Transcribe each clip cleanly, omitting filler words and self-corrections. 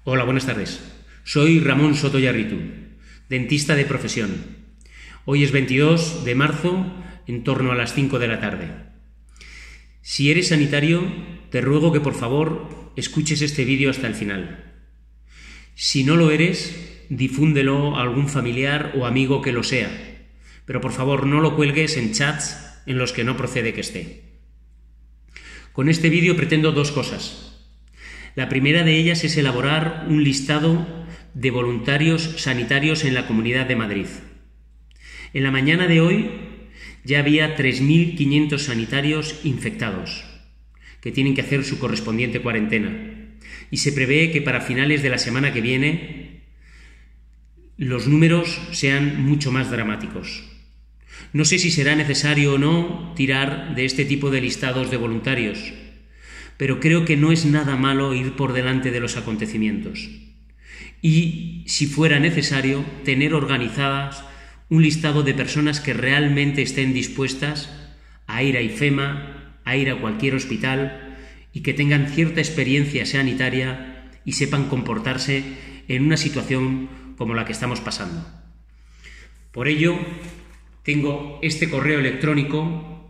Hola, buenas tardes. Soy Ramón Soto Yarritu, dentista de profesión. Hoy es 22 de marzo, en torno a las 5 de la tarde. Si eres sanitario, te ruego que por favor escuches este vídeo hasta el final. Si no lo eres, difúndelo a algún familiar o amigo que lo sea, pero por favor no lo cuelgues en chats en los que no procede que esté. Con este vídeo pretendo dos cosas. La primera de ellas es elaborar un listado de voluntarios sanitarios en la Comunidad de Madrid. En la mañana de hoy ya había 3.500 sanitarios infectados, que tienen que hacer su correspondiente cuarentena, y se prevé que para finales de la semana que viene los números sean mucho más dramáticos. No sé si será necesario o no tirar de este tipo de listados de voluntarios, pero creo que no es nada malo ir por delante de los acontecimientos. Y, si fuera necesario, tener organizadas un listado de personas que realmente estén dispuestas a ir a IFEMA, a ir a cualquier hospital y que tengan cierta experiencia sanitaria y sepan comportarse en una situación como la que estamos pasando. Por ello, tengo este correo electrónico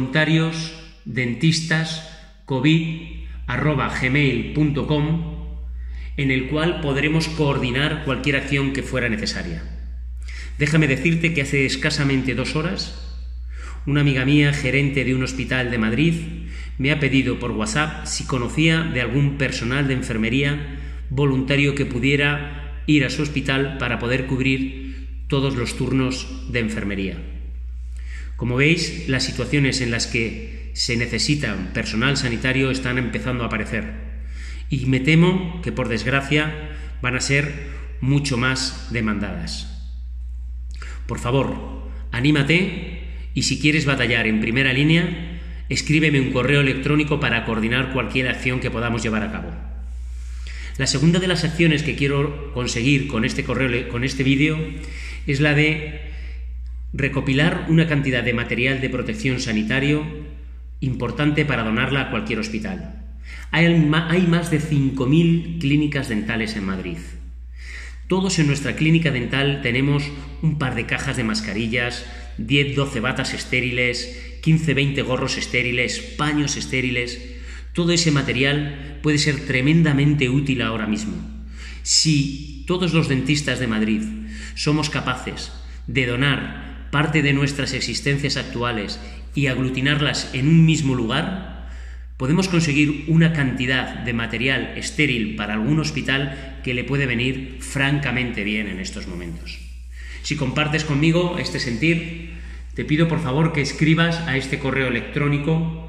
voluntariosdentistascovid@gmail.com, en el cual podremos coordinar cualquier acción que fuera necesaria. Déjame decirte que hace escasamente 2 horas, una amiga mía, gerente de un hospital de Madrid, me ha pedido por WhatsApp si conocía de algún personal de enfermería voluntario que pudiera ir a su hospital para poder cubrir todos los turnos de enfermería. Como veis, las situaciones en las que se necesita personal sanitario están empezando a aparecer, y me temo que, por desgracia, van a ser mucho más demandadas. Por favor, anímate, y si quieres batallar en primera línea, escríbeme un correo electrónico para coordinar cualquier acción que podamos llevar a cabo. La segunda de las acciones que quiero conseguir con este vídeo es la de recopilar una cantidad de material de protección sanitario importante para donarla a cualquier hospital. Hay más de 5.000 clínicas dentales en Madrid. Todos en nuestra clínica dental tenemos un par de cajas de mascarillas, 10-12 batas estériles, 15-20 gorros estériles, paños estériles. Todo ese material puede ser tremendamente útil ahora mismo. Si todos los dentistas de Madrid somos capaces de donar parte de nuestras existencias actuales y aglutinarlas en un mismo lugar, podemos conseguir una cantidad de material estéril para algún hospital que le puede venir francamente bien en estos momentos. Si compartes conmigo este sentir, te pido por favor que escribas a este correo electrónico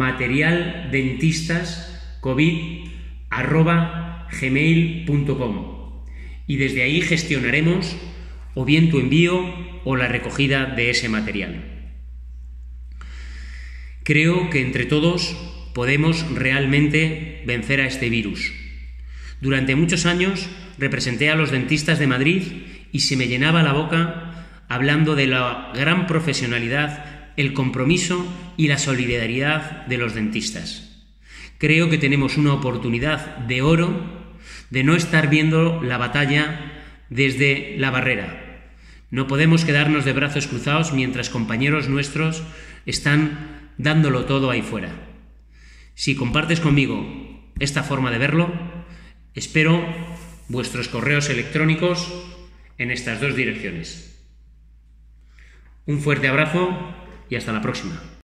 materialdentistascovid@gmail.com, y desde ahí gestionaremos o bien tu envío o la recogida de ese material. Creo que entre todos podemos realmente vencer a este virus. Durante muchos años representé a los dentistas de Madrid y se me llenaba la boca hablando de la gran profesionalidad, el compromiso y la solidaridad de los dentistas. Creo que tenemos una oportunidad de oro de no estar viendo la batalla desde la barrera. No podemos quedarnos de brazos cruzados mientras compañeros nuestros están dándolo todo ahí fuera. Si compartes conmigo esta forma de verlo, espero vuestros correos electrónicos en estas dos direcciones. Un fuerte abrazo y hasta la próxima.